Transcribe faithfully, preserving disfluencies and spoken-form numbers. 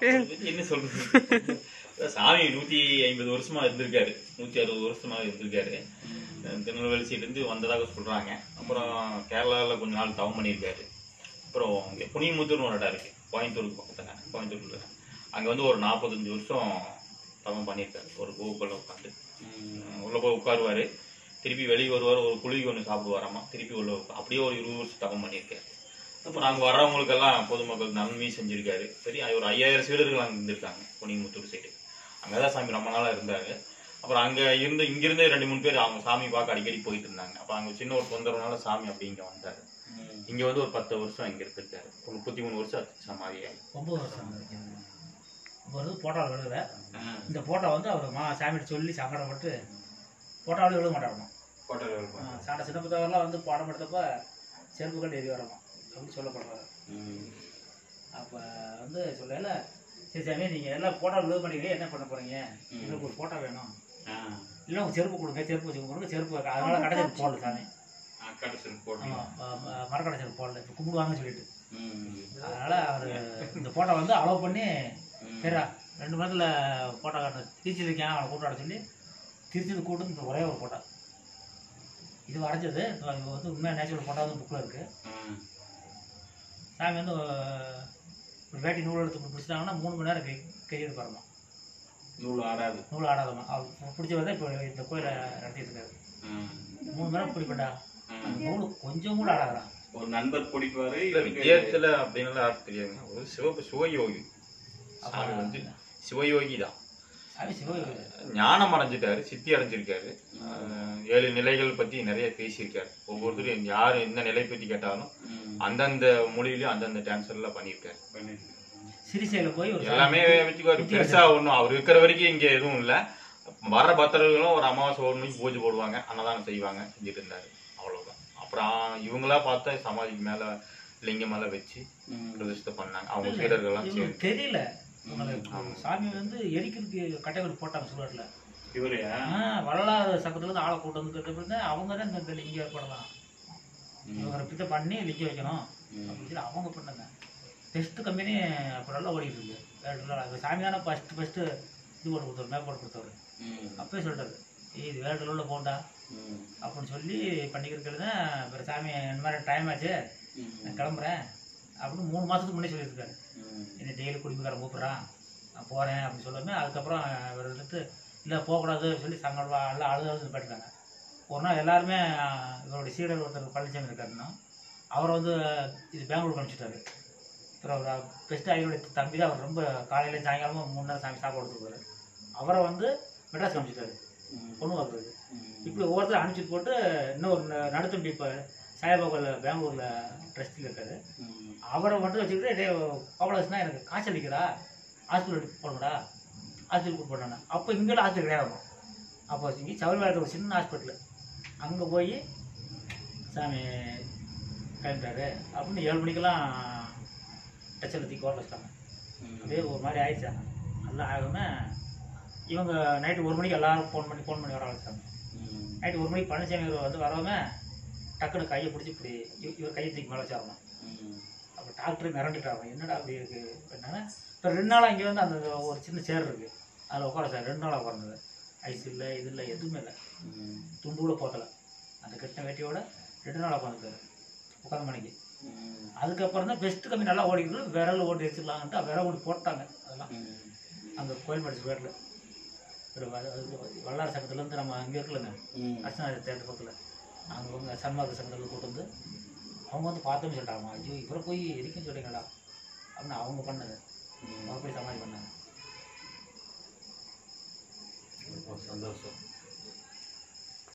என்ன சொல்றது, சாமி நூத்தி ஐம்பது வருஷமா இருந்திருக்காரு, நூத்தி அறுபது வருஷமா இருந்திருக்காரு. திருநெல்வேலி சைட்லேருந்து வந்ததாக சொல்றாங்க. அப்புறம் கேரளாவில் கொஞ்ச நாள் தவம் பண்ணியிருக்காரு. அப்புறம் இங்கே புனியமுத்தூர்னு ஒரு இடம் இருக்கு, கோயம்புத்தூருக்கு பக்கத்துல, கோயம்புத்தூர்ல அங்கே வந்து ஒரு நாற்பத்தஞ்சு வருஷம் தவம் பண்ணியிருக்காரு. ஒரு கோவுக்குள்ள உட்காந்து உள்ள போய் உட்காருவாரு, திருப்பி வெளியே வருவார், ஒரு குழிக்கு ஒன்று சாப்பிடுவாராமா, திருப்பி உள்ள அப்படியே ஒரு இருபது வருஷம் தவம் பண்ணியிருக்காரு. அப்புறம் அங்கே வரவங்களுக்கெல்லாம் பொதுமக்களுக்கு நன்மையும் செஞ்சிருக்காரு. சரி, ஒரு ஐயாயிரம் சீடர்கள் அங்கே இருந்திருக்காங்க புனியமுத்தூர் சைடு. அங்கதான் சாமி ரொம்ப நாளா இருந்தாரு. அப்புறம் அங்க இருந்து இங்கிருந்து ரெண்டு மூணு பேர் அவங்க சாமி பார்க்க அடிக்கடி போயிட்டு இருந்தாங்க. அப்ப அங்க சின்ன ஒரு தொந்தரவுனால சாமி அப்படி இங்க வந்தாரு. இங்க வந்து ஒரு பத்து வருஷம் இங்க இருந்திருக்காரு. ஒரு முப்பத்தி மூணு வருஷம் சமாதியாகி ஒன்பது வருஷம் வருது. போட்டோ விழுத இந்த போட்டோ வந்து அவர் மா சாமிகிட்ட சொல்லி சங்கடப்பட்டு போட்டோவில் விழுக மாட்டாருமா. சாண்ட சின்ன புத்தகம்லாம் வந்து பாடம் எடுத்தப்ப செருப்புகள் எரி வரணும் அப்படின்னு சொல்லப்படுறாரு. அப்போ வந்து சொல்லல, சரி சாமி நீங்கள் எல்லாம் போட்டோ விழுக பண்ணிக்கிறீங்க, என்ன பண்ண போறீங்க, எங்களுக்கு ஒரு போட்டோ வேணும், இல்லை உங்க செருப்பு கொடுங்க, செருப்பு வச்சு கொடுங்க, செருப்பு அதனால கடை செருப்பு போடல சாமி, மரக்கடை செருப்பு போடல, இப்போ கும்பிடுவாங்கன்னு சொல்லிட்டு. அதனால அவர் இந்த போட்டோ வந்து அலோவ் பண்ணி, சரிடா ரெண்டு மணி நேரத்தில் போட்டோ காட்ட திருச்சி இருக்கேன் அவனை கூட்டாட சொல்லி திருச்சி கூட்டு இந்த ஒரே ஒரு போட்டோ இது வரைஞ்சது. இது வந்து உண்மையாக நேச்சுரல் போட்டோ வந்து புக்கில் இருக்குது. சாமி வந்து ஒரு வேட்டி நூல் எடுத்து பிடிச்சிட்டாங்கன்னா மூணு மணி நேரம் கை கையெடு பாருமா, நூல் ஆடாது, நூல் ஆடாதமா. அவர் பிடிச்சவர் தான் இப்போ இந்த கோயிலை நடத்திட்டு இருக்காரு. மூணு மணி நேரம் பிடிப்பட்டா அந்த நூல் கொஞ்சம் கூட ஆடாதான். ஒரு நண்பர் பிடிப்பாரு, வித்தியாசத்துல அப்படின்னு யாருக்கு தெரியாதுங்க. ஒரு சிவ சிவயோகி, சாமி வந்து சிவயோகி தான். ஞானம் அடைஞ்சிட்டாரு, சித்தி அடைஞ்சிருக்காரு. ஏழு நிலைகள் பத்தி நிறைய பேசியிருக்காரு. ஒவ்வொருத்தரும் யாரு எந்த நிலை பத்தி கேட்டாலும் அந்தந்த மொழியிலயும் அந்தந்த டான்சர்ல பண்ணியிருக்காரு. போய் எல்லாமே வச்சுக்குவாரு. பெருசா ஒண்ணும் அவர் இருக்கிற வரைக்கும் இங்க எதுவும் இல்ல. வர பக்தர்களும் ஒரு அமாவாசை ஒரு மணிக்கு பூஜை போடுவாங்க, அன்னதானம் செய்வாங்க, செஞ்சுட்டு இருந்தாரு. அவ்வளவுதான். அப்புறம் இவங்களா பார்த்தா சமாதிக்கு மேல லிங்கம் மேல வச்சு பிரதிஷ்டை பண்ணாங்க. அவங்க சீடர்கள்லாம் தெரியல. சாமி வந்து எரிக்கிறதுக்கு கட்டைகள் போட்டாங்க சுவர்ல. வரலாறு சக்கத்துல இருந்து ஆளை கூட்டு வந்து அவங்க தான் இந்த லிங்கம் ஏற்படலாம், இவரை பித்த பண்ணி லிங்க வைக்கணும் அப்படின்னு சொல்லி அவங்க பண்ணாங்க. டெஸ்ட் கம்பெனி அப்போ நல்லா ஓடிட்டு இருக்கு. சாமி தானே ஃபர்ஸ்ட் ஃபர்ஸ்ட் இது போட்டு கொடுத்தவர், மேப் போட்டு கொடுத்தவர். அப்பவே சொல்லிட்டாரு, இது வேறு உள்ள போண்டா அப்படின்னு சொல்லி பண்ணிக்கிறது தான். அப்புறம் சாமி இந்த மாதிரி டைம் ஆச்சு நான் கிளம்புறேன் அப்படின்னு மூணு மாதத்துக்கு முன்னே சொல்லியிருக்காரு. என்னை டெய்லி குடிமைக்காரன் கூப்பிட்றான், நான் போகிறேன் அப்படின்னு சொல்லாமல் அதுக்கப்புறம் இவர் வந்துட்டு இல்லை போகக்கூடாது சொல்லி சங்கடவா எல்லாம் அழுது அழுது போயிட்டுருக்காங்க. ஒரு நாள் எல்லாருமே இவருடைய சீடர் ஒருத்தர் பழனிசாமி இருக்காருன்னா அவரை வந்து இது பெங்களூருக்கு அனுப்பிச்சிட்டாரு. அப்புறம் பெஸ்ட்டு ஐயோடைய தம்பி தான் அவர் ரொம்ப காலையில் சாயங்காலமாக மூணு நேரம் சாமி சாப்பாடு கொடுத்துருவாரு. அவரை வந்து மெட்ராஸ் அனுப்பிச்சிட்டாரு பொண்ணு பார்க்குறது. இப்படி ஒவ்வொருத்தரும் அனுப்பிச்சிட்டு போட்டு இன்னொரு நடுத்தம்பி இப்போ சாயபாபாவில் பெங்களூரில் ட்ரஸ்டில் இருக்காரு. அவரை மட்டும் வச்சுக்கிட்டு டே கோபாலகிருஷ்ணா எனக்கு காய்ச்சல் அடிக்கிறா, ஹாஸ்பிட்டல் போகணுடா, ஹாஸ்பிட்டல் கூட்டு போனாங்க. அப்போ இங்கெல்லாம் ஹாஸ்பிட்டல் கிடையாது. அப்போ இங்கே சபரிமலையில் ஒரு சின்ன ஹாஸ்பிட்டலு, அங்கே போய் சாமி கிளம்பிட்டாரு அப்படின்னு ஏழு மணிக்கெல்லாம் டச்சில் தூக்கி ஓட்ட வச்சிட்டாங்க. அப்படியே ஒரு மாதிரி ஆயிடுச்சாங்க. நல்லா ஆகுமே இவங்க நைட்டு ஒரு மணிக்கு எல்லாரும் ஃபோன் பண்ணி ஃபோன் பண்ணி வர ஆரம்பிச்சிட்டாங்க. நைட்டு ஒரு மணிக்கு பழனிசாமி வந்து வரவங்க டக்குனு கையை பிடிச்சி இப்படி இவர் கையை தூக்கி மேலே வச்சாரணும். அப்போ டாக்டர் மிரண்டுட்டாங்க, என்னடா அப்படி இருக்குது என்னன்னா. இப்போ ரெண்டு நாளாக இங்கே வந்து அந்த ஒரு சின்ன சேர் இருக்குது, அதில் உட்கார சார் ரெண்டு நாளாக உட்கார்ந்தது. ஐஸ் இல்லை, இது இல்லை, எதுவுமே இல்லை, துண்டு கூட போத்தலை. அந்த கட்டின வேட்டியோட ரெண்டு நாளாக உட்காந்துருக்காரு உட்காந்த மணிக்கு. அதுக்கப்புறம் தான் பெஸ்ட்டு கம்மி நல்லா ஓடிக்கிறது, விரல் ஓட்டி வச்சுக்கலான்ட்டு விரல் ஓட்டி போட்டாங்க. அதெல்லாம் அந்த கோயில் படிச்சு பேரில் வல்லாறு சங்கத்துலேருந்து நம்ம அங்கே இருக்கலங்க அர்ச்சனா தேட்டர் பக்கத்தில், அங்கே வந்து சன்மார்க்க சங்கத்தில் கூட்டு வந்து அவங்க வந்து பார்த்தோன்னு சொல்லிட்டாங்க, ஐயோ இவரை போய் எரிக்குன்னு சொல்லிங்களா அப்படின்னு அவங்க பண்ணது. அவங்க போய் சமாளி பண்ணாங்க. சந்தோஷம்.